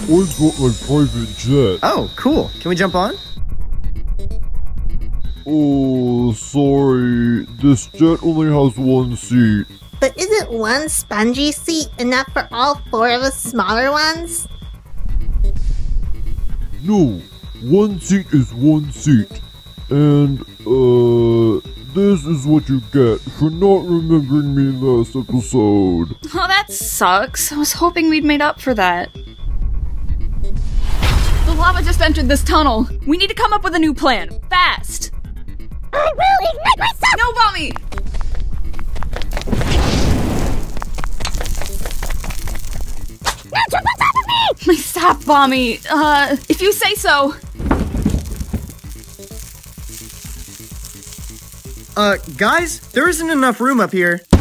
I've got my private jet. Oh, cool. Can we jump on? Oh, sorry. This jet only has one seat. But isn't one spongy seat enough for all 4 of us smaller ones? No, one seat is one seat. And, this is what you get for not remembering me last episode. Oh, that sucks. I was hoping we'd made up for that. The lava just entered this tunnel. We need to come up with a new plan. Fast! I will ignite myself! No, Bommy! Now jump on top of me! Stop, Bommy. If you say so. Guys, there isn't enough room up here.